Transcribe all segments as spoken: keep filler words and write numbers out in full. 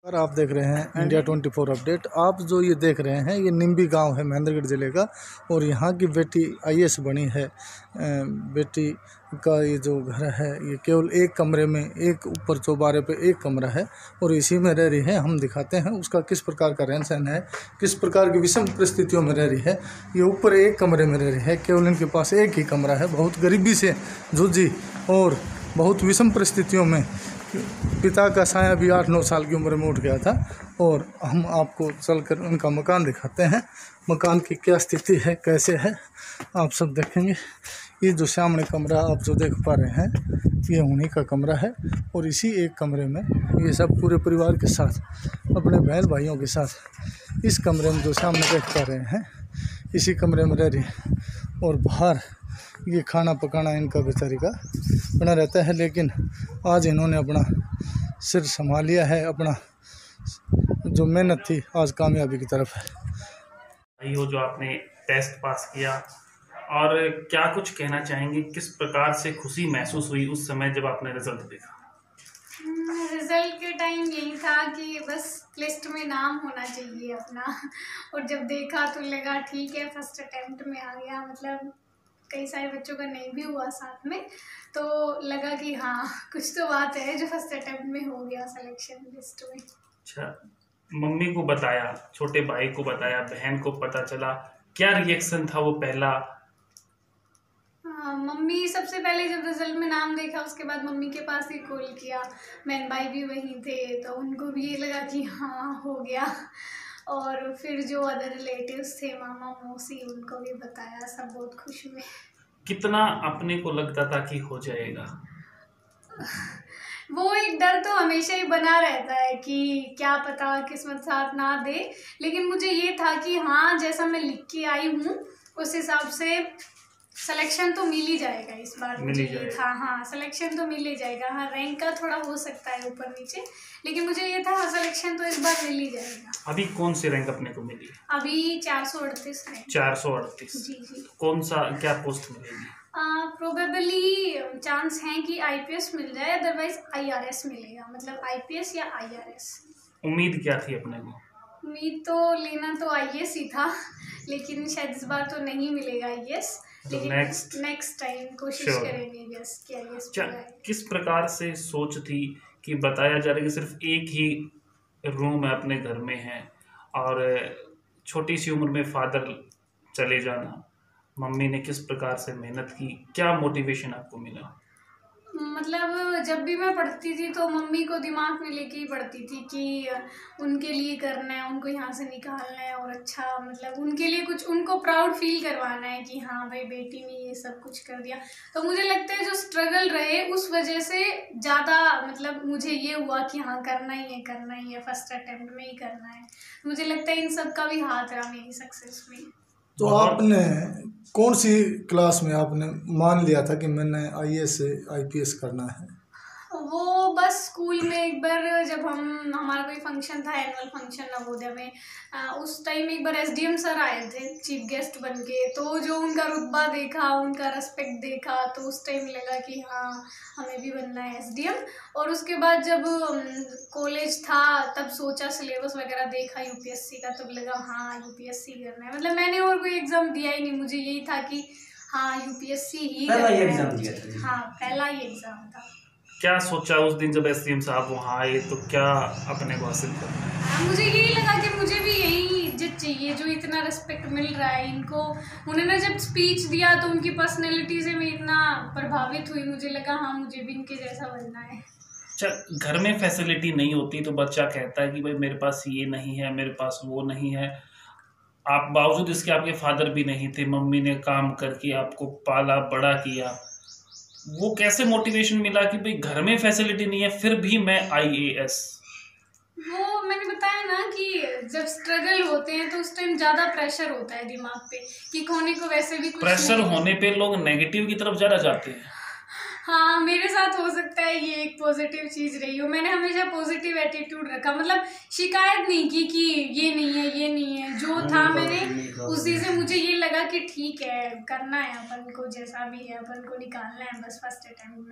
और आप देख रहे हैं इंडिया ट्वेंटी फोर अपडेट। आप जो ये देख रहे हैं ये निम्बी गांव है महेंद्रगढ़ ज़िले का, और यहाँ की बेटी आई ए एस बनी है। बेटी का ये जो घर है ये केवल एक कमरे में, एक ऊपर चौबारे पे एक कमरा है और इसी में रह रही है। हम दिखाते हैं उसका किस प्रकार का रहन सहन है, किस प्रकार की विषम परिस्थितियों में रह रही है। ये ऊपर एक कमरे में रह रही है, केवल इनके पास एक ही कमरा है। बहुत गरीबी से जूझी और बहुत विषम परिस्थितियों में पिता का साया भी आठ नौ साल की उम्र में उठ गया था। और हम आपको चलकर उनका मकान दिखाते हैं, मकान की क्या स्थिति है, कैसे है, आप सब देखेंगे। ये जो सामने कमरा आप जो देख पा रहे हैं ये उन्हीं का कमरा है, और इसी एक कमरे में ये सब पूरे परिवार के साथ, अपने बहन भाइयों के साथ इस कमरे में जो सामने देख पा रहे हैं इसी कमरे में रह रही है। और बाहर ये खाना पकाना इनका बेचारी का बना रहता है, लेकिन आज इन्होंने अपना सिर संभाल लिया है। अपना जो मेहनत थी आज कामयाबी की तरफ है। भाई हो जो आपने टेस्ट पास किया, और क्या कुछ कहना चाहेंगे, किस प्रकार से खुशी महसूस हुई उस समय जब आपने रिजल्ट देखा? रिजल्ट के टाइम यही था कि बस लिस्ट में नाम होना चाहिए अपना, और जब देखा तो लगा ठीक है फर्स्ट अटेम्प्ट में आ गया। मतलब कई सारे बच्चों का नहीं भी हुआ साथ में, तो लगा कि हाँ कुछ तो बात है जो फर्स्ट अटेम्प्ट में हो गया सिलेक्शन लिस्ट में। अच्छा, मम्मी को बताया, छोटे भाई को बताया, बहन को पता चला, क्या रिएक्शन था वो पहला? हाँ, मम्मी सबसे पहले जब रिजल्ट में नाम देखा उसके बाद मम्मी के पास ही कॉल किया। बहन भाई भी वहीं थे तो उनको भी ये लगा कि हाँ हो गया। और फिर जो अदर रिलेटिव्स थे, मामा मौसी, उनको भी बताया। सब बहुत खुश हुए। कितना अपने को लगता था कि हो जाएगा? वो एक डर तो हमेशा ही बना रहता है कि क्या पता किस्मत साथ ना दे, लेकिन मुझे ये था कि हाँ जैसा मैं लिख के आई हूँ उस हिसाब से सिलेक्शन तो मिल ही जाएगा इस बार। मुझे ये था हाँ सिलेक्शन तो मिल ही जाएगा। हाँ रैंक का थोड़ा हो सकता है ऊपर नीचे, लेकिन मुझे ये था हाँ सिलेक्शन तो इस बार मिल ही जाएगा। अभी कौन सी रैंक अपने को मिली? अभी चार सौ अड़तीस है। चार सौ अड़तीस? जी जी। कौन सा क्या पोस्ट मिलेगी? प्रोबेबली चांस है कि आई पी एस मिल जाए, अदरवाइज आई आर एस मिलेगा। मतलब आई पी एस या आई आर एस। उम्मीद क्या थी अपने को? उम्मीद तो लेना तो आई ए एस ही था, लेकिन शायद इस बार तो नहीं मिलेगा आई ए एस। लेकिन नेक्स्ट नेक्स्ट टाइम कोशिश करेंगे यस कि आई ए एस मिले। किस प्रकार से सोच थी कि बताया जा रहा है कि सिर्फ एक ही रूम है अपने घर में है, और छोटी सी उम्र में फादर चले जाना, मम्मी ने किस प्रकार से मेहनत की, क्या मोटिवेशन आपको मिला? मतलब जब भी मैं पढ़ती थी तो मम्मी को दिमाग में लेके ही पढ़ती थी कि उनके लिए करना है, उनको यहाँ से निकालना है, और अच्छा मतलब उनके लिए कुछ उनको प्राउड फील करवाना है कि हाँ भाई बेटी ने ये सब कुछ कर दिया। तो मुझे लगता है जो स्ट्रगल रहे उस वजह से ज़्यादा मतलब मुझे ये हुआ कि हाँ करना ही है, करना ही है, फर्स्ट अटेम्प्ट में ही करना है। मुझे लगता है इन सब का भी हाथ रहा मेरी सक्सेस में। तो आपने कौन सी क्लास में आपने मान लिया था कि मैंने आई ए एस से आई पी एस करना है? वो बस स्कूल में एक बार जब हम हमारा कोई फंक्शन था, एनुअल फंक्शन नवोदय में, आ, उस टाइम एक बार एस डी एम सर आए थे चीफ गेस्ट बन के। तो जो उनका रुतबा देखा, उनका रेस्पेक्ट देखा, तो उस टाइम लगा कि हाँ हमें भी बनना है एस डी एम। और उसके बाद जब कॉलेज था तब सोचा, सिलेबस वगैरह देखा यू पी एस सी का, तब लगा हाँ यू पी एस सी करना है। मतलब मैंने और कोई एग्ज़ाम दिया ही नहीं, मुझे यही था कि हाँ यू पी एस सी ही पहला ही एग्ज़ाम दिया था। हाँ पहला ही एग्ज़ाम था। क्या सोचा उस दिन जब एस डी एम साहब वहाँ आए, तो क्या अपने को हासिल करना है? मुझे यही लगा कि मुझे भी यही इज्जत चाहिए जो इतना रिस्पेक्ट मिल रहा है इनको। उन्होंने जब स्पीच दिया तो उनकी पर्सनैलिटी से मैं इतना प्रभावित हुई, मुझे लगा हाँ मुझे भी इनके जैसा बनना है। अच्छा, घर में फैसिलिटी नहीं होती तो बच्चा कहता है कि भाई मेरे पास ये नहीं है, मेरे पास वो नहीं है। आप बावजूद इसके आपके फादर भी नहीं थे, मम्मी ने काम करके आपको पाला बड़ा किया, वो कैसे मोटिवेशन मिला कि भाई घर में फैसिलिटी नहीं है फिर भी मैं आई ए एस? वो मैंने बताया ना कि जब स्ट्रगल होते हैं तो उस टाइम ज़्यादा प्रेशर होता है दिमाग पे कि खोने को वैसे भी कुछ प्रेशर होने पे लोग नेगेटिव की तरफ ज़्यादा जाते हैं। हाँ मेरे साथ हो सकता है ये एक पॉजिटिव चीज़ रही हो। मैंने हमेशा पॉजिटिव एटीट्यूड रखा, मतलब शिकायत नहीं की कि ये नहीं है ये नहीं है। जो था मैंने उसी से मुझे ये लगा कि ठीक है करना है अपन को, जैसा भी है अपन को निकालना है बस फर्स्ट अटेम्प्ट में।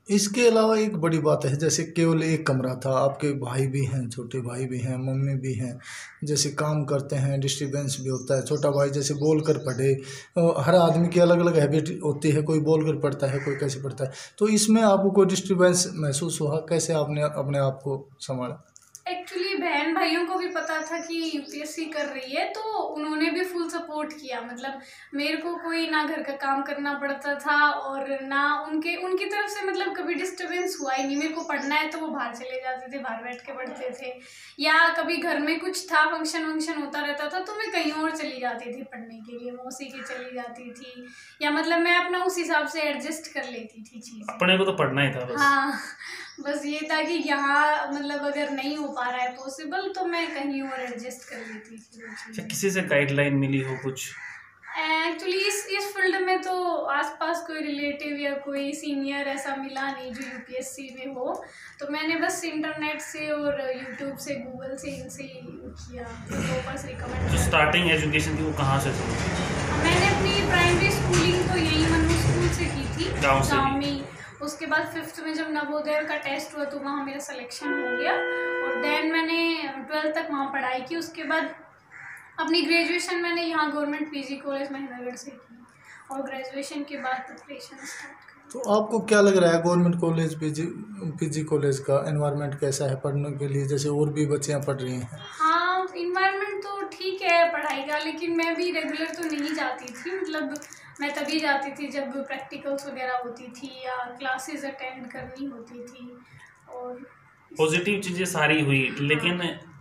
इसके अलावा एक बड़ी बात है, जैसे केवल एक कमरा था, आपके भाई भी हैं, छोटे भाई भी हैं, मम्मी भी हैं, जैसे काम करते हैं, डिस्टर्बेंस भी होता है। छोटा भाई जैसे बोल कर पढ़े, अ, हर आदमी की अलग अलग हैबिट होती है, कोई बोल कर पढ़ता है, कोई कैसे पढ़ता है। तो इसमें आपको कोई डिस्टर्बेंस महसूस हुआ? कैसे आपने अपने आप को संभाला? एक्चुअली बहन भाइयों को भी पता था कि यूपीएससी कर रही है, तो उन्होंने भी फुल सपोर्ट किया। मतलब मेरे को कोई ना घर का काम करना पड़ता था और ना उनके उनकी तरफ से मतलब कभी डिस्टरबेंस हुआ ही नहीं। मेरे को पढ़ना है तो वो बाहर चले जाते थे, बाहर बैठ के पढ़ते थे, या कभी घर में कुछ था, फंक्शन वंक्शन होता रहता था तो मैं कहीं और चली जाती थी पढ़ने के लिए, मौसी की चली जाती थी, या मतलब मैं अपना उस हिसाब से एडजस्ट कर लेती थी चीज़ें। अपने को तो पढ़ना ही था बस। हाँ, बस ये था कि यहाँ मतलब अगर नहीं हो पा रहा है पॉसिबल तो मैं कहीं और एडजस्ट कर लेती थी वो चीज़ें। किसी से गाइडलाइन मिली हो कुछ? एक्चुअली इस इस फील्ड में तो आसपास कोई रिलेटिव या कोई सीनियर ऐसा मिला नहीं जो यूपीएससी में हो, तो मैंने बस इंटरनेट से और यूट्यूब से, गूगल से, इनसे ही किया, तो बस रिकमेंड। जो स्टार्टिंग एजुकेशन थी वो कहाँ से थी? मैंने अपनी प्राइमरी स्कूलिंग तो यही मनु स्कूल से की थी, गाँव से गाँव में। उसके बाद फिफ्थ में जब नवोदय का टेस्ट हुआ तो वहाँ मेरा सिलेक्शन हो गया, और देन मैंने ट्वेल्थ तक वहाँ पढ़ाई की। उसके बाद अपनी ग्रेजुएशन मैंने यहाँ गवर्नमेंट पीजी कॉलेज महेंद्रगढ़ से की, और ग्रेजुएशन के बाद प्रिपरेशन स्टार्ट की। तो आपको क्या लग रहा है, government college, PG PG college का एनवायरनमेंट कैसा है पढ़ने के लिए? जैसे और भी बच्चियाँ पढ़ रही हैं। हाँ, इन्वायरमेंट तो ठीक है पढ़ाई का, लेकिन मैं भी रेगुलर तो नहीं जाती थी। मतलब मैं तभी जाती थी जब प्रैक्टिकल्स वगैरह होती थी या क्लासेस अटेंड करनी होती थी। और पॉजिटिव चीज़ें सारी हुई, लेकिन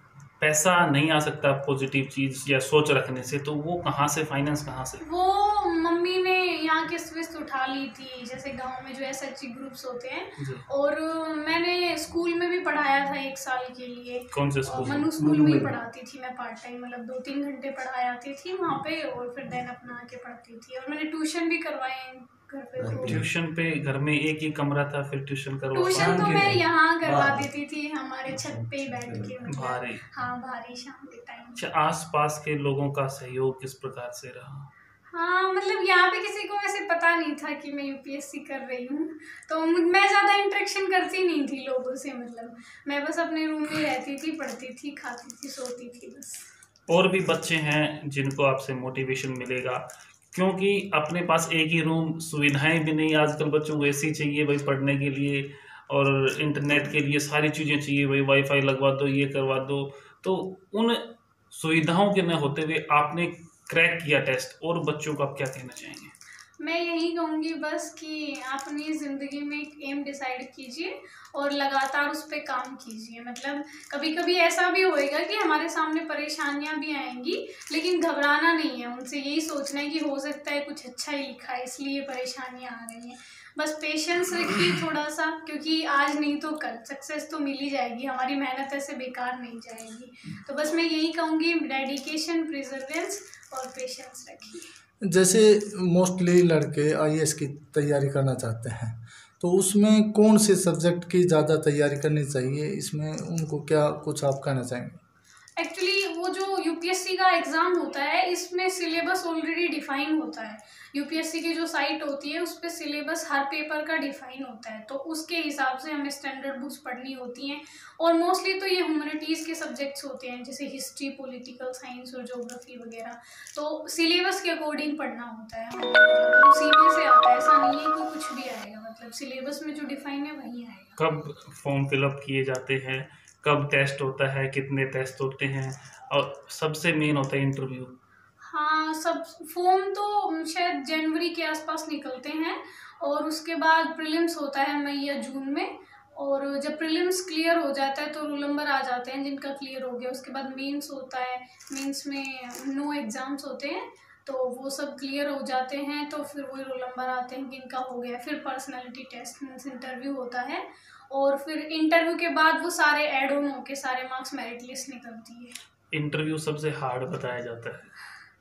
पैसा नहीं आ सकता पॉजिटिव चीज़ या सोच रखने से, तो वो कहाँ से, फाइनेंस कहाँ से? वो मम्मी ने यहाँ की स्विफ्ट उठा ली थी, जैसे गांव में जो एस एच जी ग्रुप्स होते हैं, और मैंने स्कूल में भी पढ़ाया था एक साल के लिए। कौन से स्कूल? मनु स्कूल में ही पढ़ाती थी मैं पार्ट टाइम, मतलब दो तीन घंटे पढ़ाई आती थी वहाँ पे, और फिर देन अपना आके पढ़ती थी। और मैंने ट्यूशन भी करवाए घर पे। तो ट्यूशन पे घर में एक ही कमरा था, फिर ट्यूशन करवा? ट्यूशन तो मैं यहाँ करवा देती थी, हमारे छत पे ही बैठ के, मतलब भारी। हाँ, भारी शाम के टाइम। अच्छा, आसपास के लोगों का सहयोग किस प्रकार से रहा? हाँ, मतलब यहाँ पे किसी को ऐसे पता नहीं था कि मैं यूपीएससी कर रही हूँ, तो मैं ज़्यादा इंटरेक्शन करती नहीं थी लोगों से। मतलब मैं बस अपने रूम में रहती थी, पढ़ती थी, खाती थी, सोती थी बस। और भी बच्चे हैं जिनको आपसे मोटिवेशन मिलेगा, क्योंकि अपने पास एक ही रूम, सुविधाएं भी नहीं। आजकल बच्चों को एसी चाहिए भाई पढ़ने के लिए, और इंटरनेट के लिए सारी चीज़ें चाहिए भाई, वाईफाई लगवा दो, ये करवा दो। तो उन सुविधाओं के न होते हुए आपने क्रैक किया टेस्ट, और बच्चों को आप क्या कहना चाहेंगे? मैं यही कहूँगी बस कि अपनी ज़िंदगी में एक एम डिसाइड कीजिए और लगातार उस पर काम कीजिए। मतलब कभी कभी ऐसा भी होएगा कि हमारे सामने परेशानियां भी आएंगी, लेकिन घबराना नहीं है, उनसे यही सोचना है कि हो सकता है कुछ अच्छा ही लिखा है इसलिए परेशानियां आ रही हैं। बस पेशेंस रखिए थोड़ा सा, क्योंकि आज नहीं तो कल सक्सेस तो मिल ही जाएगी, हमारी मेहनत ऐसे बेकार नहीं जाएगी। तो बस मैं यही कहूँगी, डेडिकेशन, प्रिजर्वेंस और पेशेंस रखिए। जैसे मोस्टली लड़के आईएएस की तैयारी करना चाहते हैं, तो उसमें कौन से सब्जेक्ट की ज़्यादा तैयारी करनी चाहिए? इसमें उनको क्या कुछ आप कहना चाहेंगे? एक्चुअली वो जो यूपीएससी का एग्ज़ाम होता है, इसमें सिलेबस ऑलरेडी डिफाइन होता है। यूपीएससी की जो साइट होती है उस पर सिलेबस हर पेपर का डिफाइन होता है, तो उसके हिसाब से हमें स्टैंडर्ड बुक्स पढ़नी होती हैं। और मोस्टली तो ये ह्यूमैनिटीज़ के सब्जेक्ट्स होते हैं, जैसे हिस्ट्री, पॉलिटिकल साइंस और ज्योग्राफी वगैरह, तो सिलेबस के अकॉर्डिंग पढ़ना होता है। उसी में से आता है, ऐसा नहीं है कि कुछ भी आएगा, मतलब सिलेबस में जो डिफाइन है वही आएगा। कब फॉर्म फिलअप किए जाते हैं, कब टेस्ट होता है, कितने टेस्ट होते हैं, और सबसे मेन होता है इंटरव्यू? हाँ, सब फॉर्म तो शायद जनवरी के आसपास निकलते हैं, और उसके बाद प्रीलिम्स होता है मई या जून में, और जब प्रीलिम्स क्लियर हो जाता है तो रोल नंबर आ जाते हैं जिनका क्लियर हो गया। उसके बाद मेंस होता है, मेंस में नो एग्ज़ाम्स होते हैं, तो वो सब क्लियर हो जाते हैं तो फिर वही रोल नंबर आते हैं किनका हो गया। फिर पर्सनालिटी टेस्ट मीन्स इंटरव्यू होता है, और फिर इंटरव्यू के बाद वो सारे ऐड ऑन होके सारे मार्क्स मेरिट लिस्ट निकलती है। इंटरव्यू सबसे हार्ड बताया जाता है,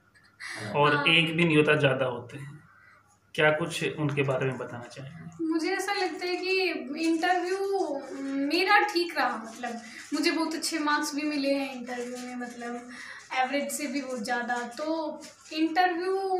और हाँ। एक भी नहीं होता, ज़्यादा होते हैं। क्या कुछ उनके बारे में बताना चाहेंगे? मुझे ऐसा लगता है कि इंटरव्यू मेरा ठीक रहा, मतलब मुझे बहुत अच्छे मार्क्स भी मिले हैं इंटरव्यू में। मतलब एवरेज से भी बहुत ज़्यादा। तो इंटरव्यू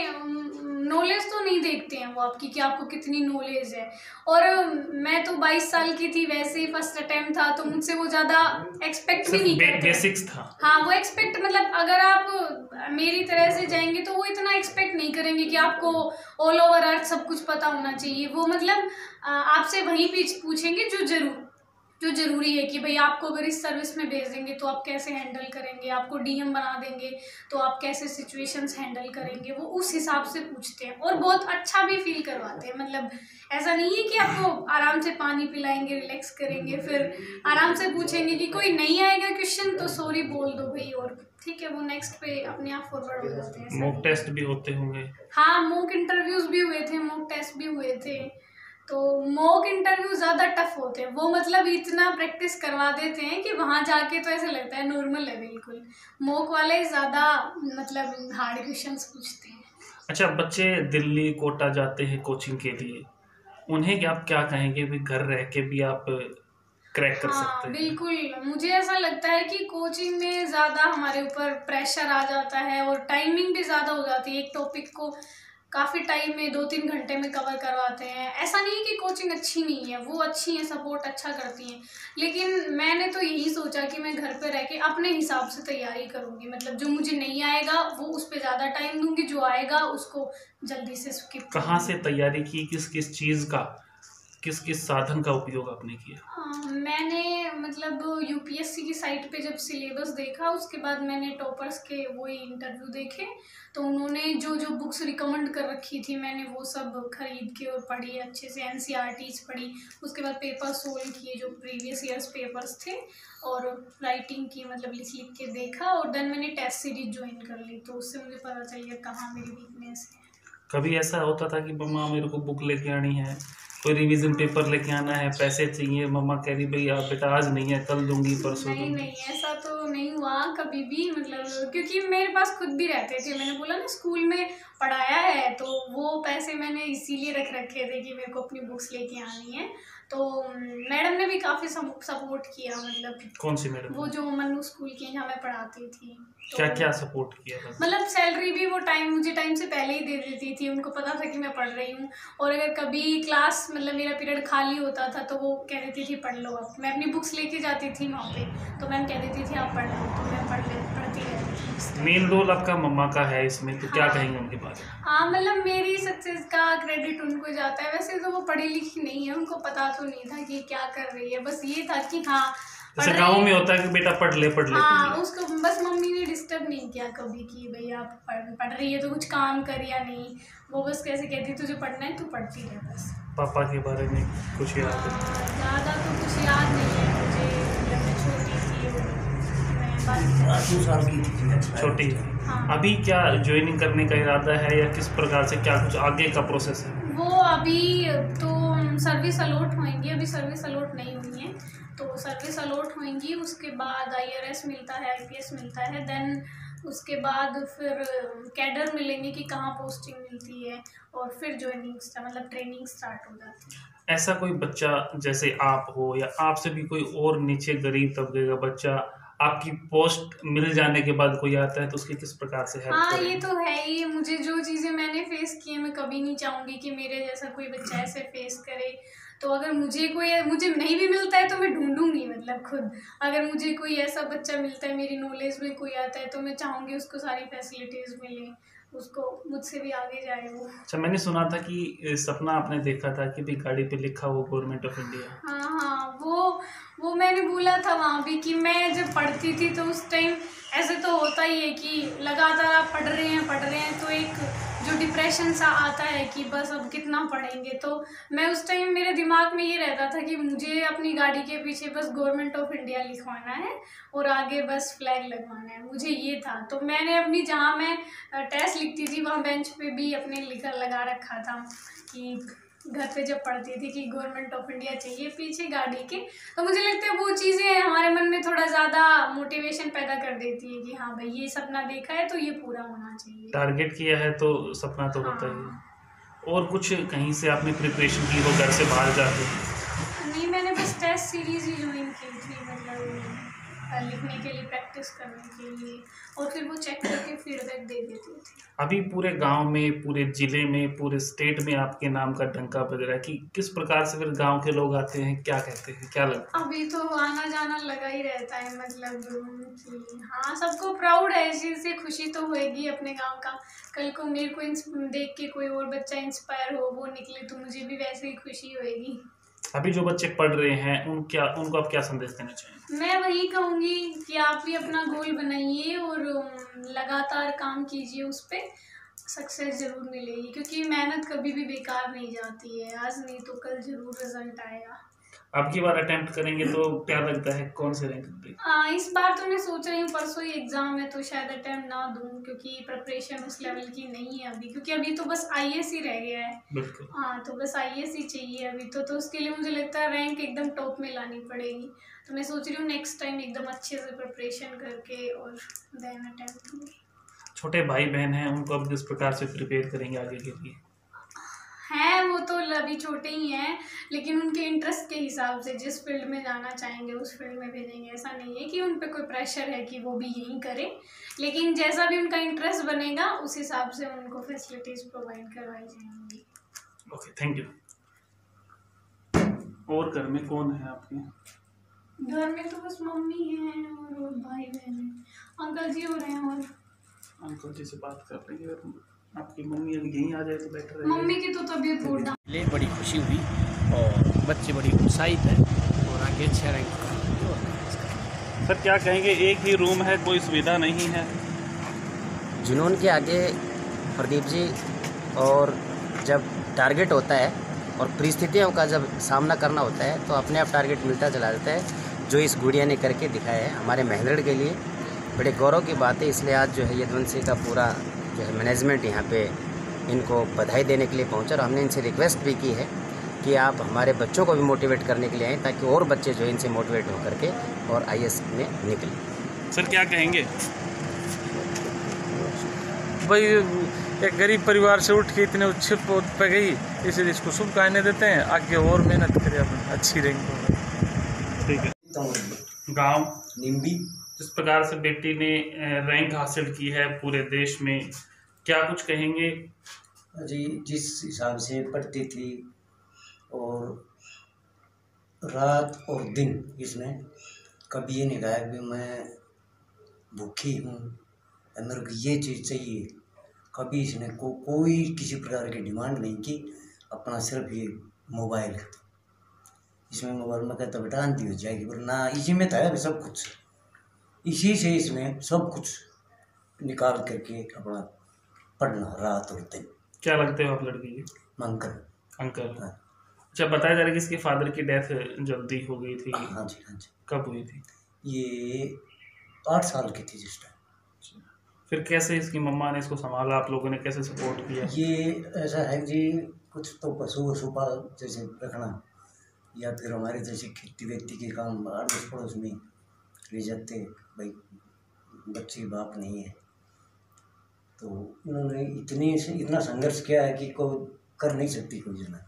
में नॉलेज तो नहीं देखते हैं वो आपकी कि आपको कितनी नॉलेज है। और मैं तो बाईस साल की थी, वैसे ही फर्स्ट अटेम्प्ट था, तो मुझसे वो ज़्यादा एक्सपेक्ट भी नहीं करते। बेसिक्स था। हाँ, वो एक्सपेक्ट मतलब अगर आप मेरी तरह से जाएंगे तो वो इतना एक्सपेक्ट नहीं करेंगे कि आपको ऑल ओवर अर्थ सब कुछ पता होना चाहिए। वो मतलब आपसे वही पूछेंगे जो जरूर जो ज़रूरी है कि भाई आपको अगर इस सर्विस में भेज देंगे तो आप कैसे हैंडल करेंगे, आपको डीएम बना देंगे तो आप कैसे सिचुएशंस हैंडल करेंगे, वो उस हिसाब से पूछते हैं। और बहुत अच्छा भी फील करवाते हैं। मतलब ऐसा नहीं है कि आपको आराम से पानी पिलाएंगे, रिलैक्स करेंगे, फिर आराम से पूछेंगे कि कोई नहीं आएगा क्वेश्चन तो सॉरी बोल दो भाई, और ठीक है वो नेक्स्ट पे अपने आप फॉरवर्ड हो जाते हैं। मॉक टेस्ट भी होते होंगे? हाँ, मॉक इंटरव्यूज़ भी हुए थे, मॉक टेस्ट भी हुए थे। तो मॉक इंटरव्यू ज़्यादा टफ होते हैं। वो मतलब इतना प्रैक्टिस करवा देते हैं कि वहाँ जाके तो ऐसे लगता है नॉर्मल है बिल्कुल। मॉक वाले ज़्यादा मतलब हार्ड क्वेश्चंस पूछते हैं। अच्छा, बच्चे दिल्ली कोटा जाते हैं कोचिंग के लिए, उन्हें क्या आप क्या कहेंगे भी घर रह के भी आप क्रैक कर हाँ, सकते हैं? बिल्कुल। मुझे ऐसा लगता है कि कोचिंग में ज़्यादा हमारे ऊपर प्रेशर आ जाता है और टाइमिंग भी ज़्यादा हो जाती है। एक टॉपिक को काफ़ी टाइम में दो तीन घंटे में कवर करवाते हैं। ऐसा नहीं है कि कोचिंग अच्छी नहीं है, वो अच्छी है, सपोर्ट अच्छा करती हैं, लेकिन मैंने तो यही सोचा कि मैं घर पे रह के अपने हिसाब से तैयारी करूँगी। मतलब जो मुझे नहीं आएगा वो उस पर ज़्यादा टाइम दूंगी, जो आएगा उसको जल्दी से स्किप। कहाँ से तैयारी की, किस किस चीज़ का, किस किस साधन का उपयोग आपने किया? आ, मैंने मतलब यूपीएससी की साइट पे जब सिलेबस देखा, उसके बाद मैंने टॉपर्स के वही इंटरव्यू देखे, तो उन्होंने जो जो बुक्स रिकमेंड कर रखी थी मैंने वो सब खरीद के और पढ़ी अच्छे से, एनसीईआरटीज पढ़ी। उसके बाद पेपर सोल्व किए जो प्रीवियस ईयर्स पेपर्स थे, और राइटिंग की मतलब लिख लिख के देखा, और देन मैंने टेस्ट सीरीज ज्वाइन कर ली। तो उससे मुझे पता चल गया कहाँ मेरी वीकनेस है। कभी ऐसा होता था कि मम्मा मेरे को बुक लेके आनी है, कोई रिवीजन पेपर लेके आना है, पैसे चाहिए, मम्मा कह रही भाई आप बेटा आज नहीं है कल दूंगी परसों नहीं दूंगी? नहीं, ऐसा तो नहीं हुआ कभी भी। मतलब क्योंकि मेरे पास खुद भी रहते थे, मैंने बोला ना स्कूल में पढ़ाया है, तो वो पैसे मैंने इसीलिए रख रखे थे कि मेरे को अपनी बुक्स लेके आनी है। तो मैडम ने भी काफ़ी सपोर्ट किया। मतलब कौन सी मैडम? वो जो मन्नू स्कूल की जहाँ मैं पढ़ाती थी। तो क्या क्या सपोर्ट किया? मतलब सैलरी भी वो टाइम मुझे टाइम से पहले ही दे देती थी, उनको पता था कि मैं पढ़ रही हूँ। और अगर कभी क्लास मतलब मेरा पीरियड खाली होता था तो वो कह देती थी पढ़ लो आप। मैं अपनी बुक्स लेके जाती थी वहाँ पे, तो मैम कह देती थी आप पढ़ लो, तो मैं पढ़ ले पढ़ती रहती थी। मेन रोल आपका मम्मा का है इसमें, तो क्या हाँ। कहेंगे उनके बारे में? हाँ, मतलब मेरी सक्सेस का क्रेडिट उनको जाता है। वैसे तो वो पढ़ी लिखी नहीं है, उनको पता तो नहीं था कि क्या कर रही है, बस ये था कि हाँ जैसे गाँव में होता है कि बेटा पढ़ ले पढ़ ले। हाँ, उसको बस मम्मी ने डिस्टर्ब नहीं किया कभी कि भाई आप पढ़ पढ़ रही है तो कुछ काम कर या नहीं। वो बस कैसे कहती तुझे पढ़ना है तू पढ़ती रहे बस। पापा के बारे में कुछ याद है? ज़्यादा तो कुछ याद नहीं है मुझे, जब मैं छोटी थी मैं दो साल की थी, छोटी। हाँ। अभी क्या ज्वाइनिंग करने का इरादा है या किस प्रकार से, क्या कुछ आगे का प्रोसेस है? वो अभी तो सर्विस अलॉट होंगी, अभी सर्विस अलॉट नहीं हुई है, तो सर्विस अलॉट होंगी। उसके बाद आईआरएस मिलता है, आईपीएस मिलता है, देन उसके बाद फिर कैडर मिलेंगे कि कहाँ पोस्टिंग मिलती है, और फिर ज्वाइनिंग मतलब ट्रेनिंग स्टार्ट हो जाती है। ऐसा कोई बच्चा जैसे आप हो या आपसे भी कोई और नीचे गरीब तबके का बच्चा आपकी पोस्ट मिल जाने के बाद कोई आता है तो उसकी किस प्रकार से हेल्प हाँ, करेंगे? ये तो है ही। मुझे जो चीज़ें मैंने फेस की है मैं कभी नहीं चाहूँगी कि मेरे जैसा कोई बच्चा ऐसे फेस करे। तो अगर मुझे कोई मुझे नहीं भी मिलता है तो मैं ढूंढूंगी मतलब खुद। अगर मुझे कोई ऐसा बच्चा मिलता है, मेरी नॉलेज में कोई आता है, तो मैं चाहूँगी उसको सारी फैसिलिटीज़ मिले, उसको मुझसे भी आगे जाए वो। अच्छा, मैंने सुना था कि सपना आपने देखा था कि भी गाड़ी पे लिखा हो गवर्नमेंट ऑफ इंडिया। हाँ हाँ, वो वो मैंने बोला था वहाँ भी कि मैं जब पढ़ती थी तो उस टाइम ऐसे तो होता ही है कि लगातार आप पढ़ रहे हैं पढ़ रहे हैं तो एक जो डिप्रेशन सा आता है कि बस अब कितना पढ़ेंगे। तो मैं उस टाइम मेरे दिमाग में ये रहता था कि मुझे अपनी गाड़ी के पीछे बस गवर्नमेंट ऑफ इंडिया लिखवाना है और आगे बस फ्लैग लगवाना है, मुझे ये था। तो मैंने अपनी जहाँ मैं टेस्ट लिखती थी वहाँ बेंच पे भी अपने लिखा लगा रखा था कि घर पे जब पढ़ती थी कि गवर्नमेंट ऑफ इंडिया चाहिए पीछे गाड़ी के। तो मुझे लगता है वो चीज़ें हमारे मन में थोड़ा ज़्यादा मोटिवेशन पैदा कर देती है कि हाँ भाई ये सपना देखा है तो ये पूरा होना चाहिए। टारगेट किया है तो सपना तो होता ही है। और कुछ कहीं से आपने प्रिपरेशन की हो घर से बाहर जाके? नहीं, मैंने बस टेस्ट सीरीज ही ज्वाइन की थी। मतलब लिखने के लिए, प्रैक्टिस करने के लिए, और फिर वो चेक करके फीडबैक दे देती थी। अभी पूरे गांव में, पूरे जिले में, पूरे स्टेट में आपके नाम का डंका बज रहा है कि किस प्रकार से फिर गांव के लोग आते हैं, क्या कहते हैं, क्या लगता है? अभी तो आना जाना लगा ही रहता है, मतलब कि हाँ सबको प्राउड है इस चीज़ से, खुशी तो होएगी अपने गांव का। कल को मेरे को देख के कोई और बच्चा इंस्पायर हो, वो निकले, तो मुझे भी वैसे ही खुशी होएगी। अभी जो बच्चे पढ़ रहे हैं उन क्या उनको आप क्या संदेश देना चाहेंगे? मैं वही कहूँगी कि आप भी अपना गोल बनाइए और लगातार काम कीजिए, उस पर सक्सेस ज़रूर मिलेगी, क्योंकि मेहनत कभी भी बेकार नहीं जाती है, आज नहीं तो कल ज़रूर रिजल्ट आएगा। अब की बार अटेम्प्ट करेंगे तो क्या लगता है कौन से रैंक पे? हाँ इस बार तो मैं सोच रही हूँ, परसों ही एग्ज़ाम है तो शायद अटेम्प्ट ना दूँ, क्योंकि प्रिपरेशन उस लेवल की नहीं है अभी, क्योंकि अभी तो बस आईएएस ही रह गया है। बिल्कुल। हाँ तो बस आईएएस ही चाहिए अभी तो तो उसके लिए मुझे लगता है रैंक एकदम टॉप में लानी पड़ेगी। तो मैं सोच रही हूँ नेक्स्ट टाइम एकदम अच्छे से प्रिपरेशन करके और देन अटेम्प्ट दूँगी। छोटे भाई बहन हैं, उनको अब किस प्रकार से प्रिपेयर करेंगे आगे के लिए? हैं वो तो अभी छोटे ही हैं, लेकिन उनके इंटरेस्ट के हिसाब से जिस फील्ड में जाना चाहेंगे उस फील्ड में भेजेंगे। ऐसा नहीं है कि उन पे कोई प्रेशर है कि वो भी यही करें, लेकिन जैसा भी उनका इंटरेस्ट बनेगा उस हिसाब से उनको फैसिलिटीज़ प्रोवाइड करवाई जाएंगी। Okay, thank you. और घर में कौन है आपके? घर में तो बस मम्मी हैं और भाई बहन हैं, अंकल जी हो रहे हैं। और अंकल जी से बात कर रही है, आपकी मम्मी अभी यहीं आ जाए तो बेटर है। मम्मी की तो तबीयत बहुत डाउन। ले बड़ी खुशी हुई और बच्चे बड़ी उत्साहित हैं और आगे अच्छा रैंक का। सर क्या कहेंगे, एक ही रूम है, कोई सुविधा नहीं है? जुनून के आगे प्रदीप जी, और जब टारगेट होता है और परिस्थितियों का जब सामना करना होता है तो अपने आप टारगेट मिलता चला जाता है, जो इस गुड़िया ने करके दिखाया है हमारे मेहंदगढ़ के लिए बड़े गौरव की बात है। इसलिए आज जो है यदुवंशी का पूरा जो है मैनेजमेंट यहाँ पे इनको बधाई देने के लिए पहुँचा, और हमने इनसे रिक्वेस्ट भी की है कि आप हमारे बच्चों को भी मोटिवेट करने के लिए आएँ, ताकि और बच्चे जो है इनसे मोटिवेट होकर के और आई ए एस में निकलें। सर क्या कहेंगे? भाई एक गरीब परिवार से उठ के इतने अच्छे पद पे गई, इसलिए इसको शुभकामनाएं देते हैं, आगे और मेहनत करें, अपन अच्छी रैंक। ठीक है। गांव निम्बी जिस प्रकार से बेटी ने रैंक हासिल की है पूरे देश में, क्या कुछ कहेंगे? जी जिस हिसाब से पढ़ती थी और रात और दिन, इसमें कभी ये नहीं कहा कि मैं भूखी हूँ, मेरे को ये चीज़ चाहिए, कभी इसने को कोई किसी प्रकार की डिमांड नहीं की। अपना सिर्फ ये मोबाइल, इसमें मोबाइल में कहता बेटा आंधी हो जाएगी, पर ना इसी में था सब कुछ, इसी से इसने सब कुछ निकाल करके अपना पढ़ना रात और दिन। क्या लगते हो आप लड़की के? Uncle uncle. हाँ। अच्छा, बताया जा रहा है कि इसके फादर की डेथ जल्दी हो गई थी। हाँ जी हाँ जी। कब हुई थी? ये आठ साल की थी जिस टाइम। फिर कैसे इसकी मम्मा ने इसको संभाला, आप लोगों ने कैसे सपोर्ट किया? ये ऐसा है जी, कुछ तो पशु वशु पाल जैसे रखना, या फिर हमारे जैसे खेती वेती के काम अड़ोस पड़ोस में ले जाते, भाई बच्चे बाप नहीं है, तो उन्होंने इतनी से इतना संघर्ष किया है कि कोई कर नहीं सकती कोई जना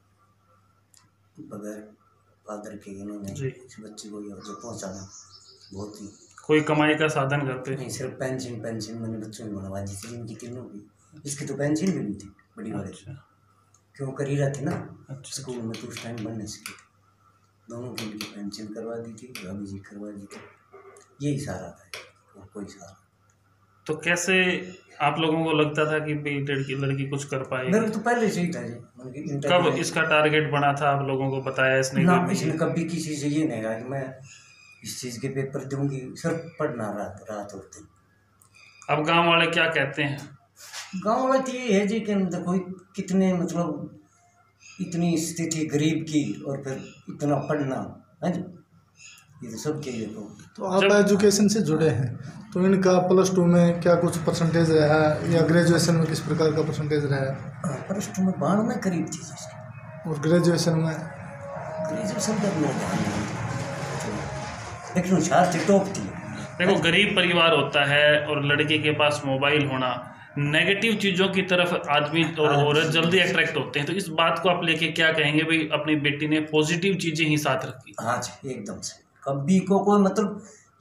बगैर फादर के। इन्होंने इस बच्चे को यहाँ जो पहुँचाना बहुत ही, कोई कमाई का साधन करते नहीं, सिर्फ पेंशन पेंशन मैंने बच्चों की बनवा दी थी इनकी तीनों की। इसकी तो पेंशन भी नहीं थी बड़ी वाले, क्यों कर ही रहा थी ना स्कूल में, तो उस टाइम बनने से दोनों की इनकी पेंशन करवा दी थी, भाभी जी करवा दी थी, यही सहारा था और कोई सहारा। तो कैसे आप लोगों को लगता था कि भाई लड़की लड़की कुछ कर पाएगी? मेरे तो पहले से ही था जी। कब इसका टारगेट बना था, आप लोगों को बताया इसने? ना, इसने कभी किसी से ये नहीं कहा कि मैं इस चीज़ के पेपर दूंगी, सिर्फ पढ़ना रात रात और दिन। अब गांव वाले क्या कहते हैं? गांव वाले तो ये है जी कि देखो कितने मतलब इतनी स्थिति गरीब की और फिर इतना पढ़ना है जी, ये तो सब के लिए। तो तो आप एजुकेशन से जुड़े हैं, तो इनका प्लस टू में क्या कुछ परसेंटेज रहा या ग्रेजुएशन में किस प्रकार का परसेंटेज रहा? प्लस टू में बानवे करीब थी जिसकी, और ग्रेजुएशन में ग्रेजुएशन का मेरा ध्यान नहीं, लेकिन होशियार थी, टॉप थी। देखो, गरीब परिवार होता है और लड़के के पास मोबाइल होना, नेगेटिव चीज़ों की तरफ आदमी और औरत जल्दी अट्रैक्ट होते हैं, तो इस बात को आप लेके क्या कहेंगे? भाई अपनी बेटी ने पॉजिटिव चीज़ें ही साथ रखी। हाँ जी एकदम से, कभी को कोई मतलब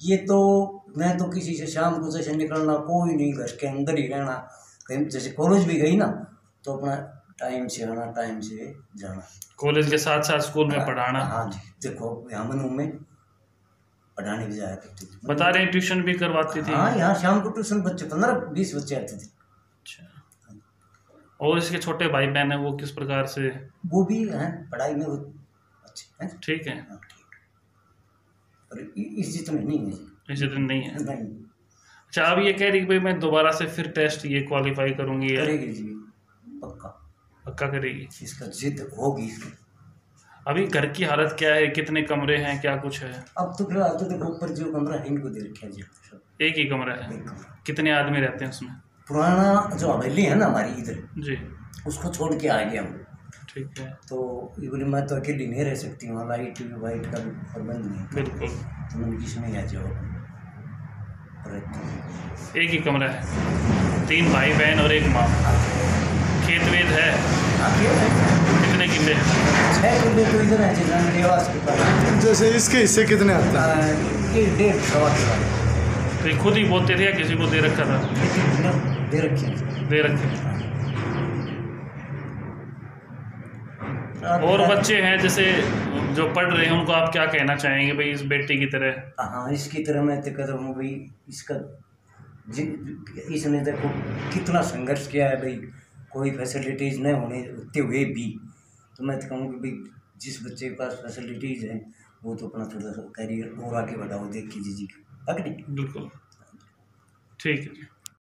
ये तो मैं तो किसी से शाम को जैसे निकलना, कोई नहीं, घर के अंदर ही रहना। कहीं जैसे कॉलेज भी गई ना तो अपना टाइम से आना, टाइम से जाना। कॉलेज के साथ साथ स्कूल में पढ़ाना। हाँ जी, देखो यहाँ मनु में पढ़ाने भी जाया करती थी। बता रहे हैं ट्यूशन भी करवाती थी। हाँ, यहाँ शाम को ट्यूशन बच्चे पंद्रह बीस बच्चे आते थे। अच्छा, और इसके छोटे भाई बहन है, वो किस प्रकार से? वो भी हैं पढ़ाई में, वो अच्छे हैं। ठीक है, हाँ, ठीक। पर इ- इस जितने नहीं है जी। इसी दिन नहीं है। नहीं अच्छा, अब ये कह रही कि भाई मैं दोबारा से फिर टेस्ट ये क्वालिफाई करूंगी, या करेगी जी, पक्का पक्का करेगी? इसका जिद होगी। अभी घर की हालत क्या है, कितने कमरे हैं, क्या कुछ है? अब तो फिलहाल तो देखो ऊपर जो कमरा है इनको दे रखा है जी सब, एक ही कमरा है? एक कमरा। कितने आदमी रहते हैं उसमें? पुराना जो हवेली है ना हमारी इधर, जी, उसको छोड़ के आ गया हम। ठीक है, तो ये बोली मैं तो अकेली नहीं रह सकती, वहाँ लाइट वाइट का भी प्रबंध नहीं, बिल्कुल। तो मैंने किसमें आ जाओ रहते। एक ही कमरा है, तीन भाई बहन और एक माँ। खेत वेत है? कितने किले? छः किले तो इधर है जितना निवास के पास। जैसे इसके हिस्से कितने आते हैं? ये डेढ़ सौ किला तो ये खुद ही बोलते थे या किसी को दे रखा था? दे रखे हैं। दे रखे। और बच्चे हैं जैसे जो पढ़ रहे हैं, उनको आप क्या कहना चाहेंगे भाई इस बेटी की तरह? हाँ, इसकी तरह मैं तो कहता हूँ भाई, इसका जि- इसने देखो कितना संघर्ष किया है भाई, कोई फैसिलिटीज़ नहीं होने होते हुए भी। तो मैं तो कहूँ कि भाई जिस बच्चे के पास फैसिलिटीज़ हैं वो तो अपना थोड़ा सा करियर और आगे बढ़ाओ, देख कीजिए जी, अगर बिल्कुल, ठीक है।